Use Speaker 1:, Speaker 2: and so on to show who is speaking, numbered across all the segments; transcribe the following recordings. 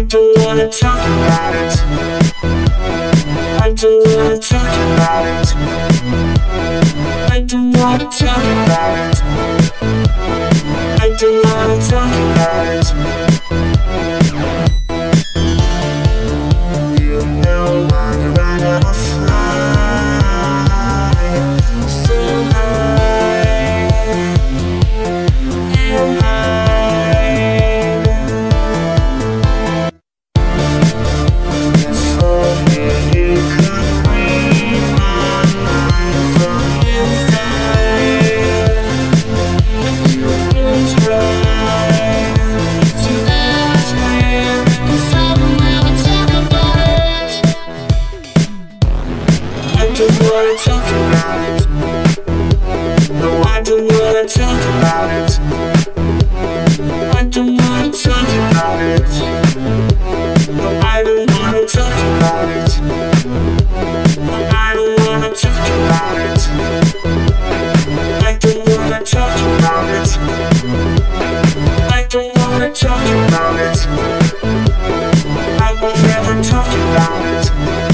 Speaker 1: don't wanna talk about it. I don't wanna talk about it. I don't wanna talk about it. I don't wanna talk about it. You know I'm gonna fly so high, you hide. If only you could read my mind from inside. You would try to ask me, 'cause I will never talk about it. I don't wanna talk about it. No, I don't wanna talk about it. I don't wanna talk about it. No, I don't wanna talk about it. No, I don't wanna talk about it. I don't wanna talk about it. I don't wanna talk about it. I will never talk about it.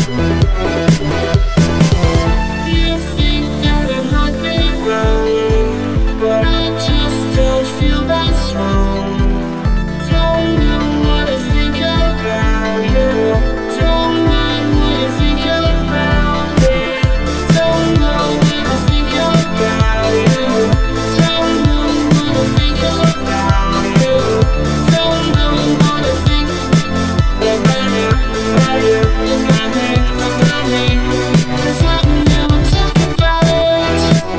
Speaker 1: You think that it might be wrong, but I just don't feel that strong. Don't know what I think about you. Don't mind what you think about me. Don't know what I think about you. Don't know what I think about you. Don't know what I think about you, about you, about me. 'Cause I will never talk about it.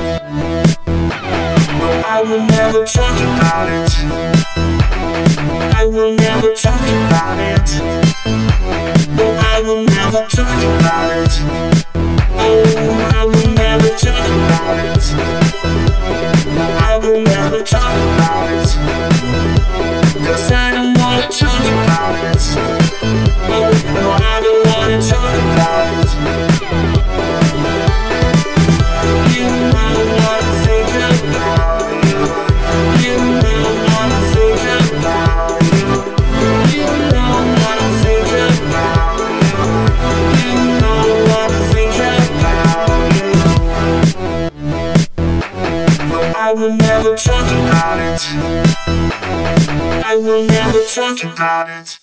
Speaker 1: No, I will never talk about it. I will never talk about it. No, I will never talk about it. Oh, I will never talk about it. No, I will never talk about it. 'Cause I don't wanna talk about it. Oh, no, I don't wanna talk about it. You know what I think about you. You know what I think about you. You know what I think about you. You know what I think about you. No, I will never talk about it. I will never talk about it.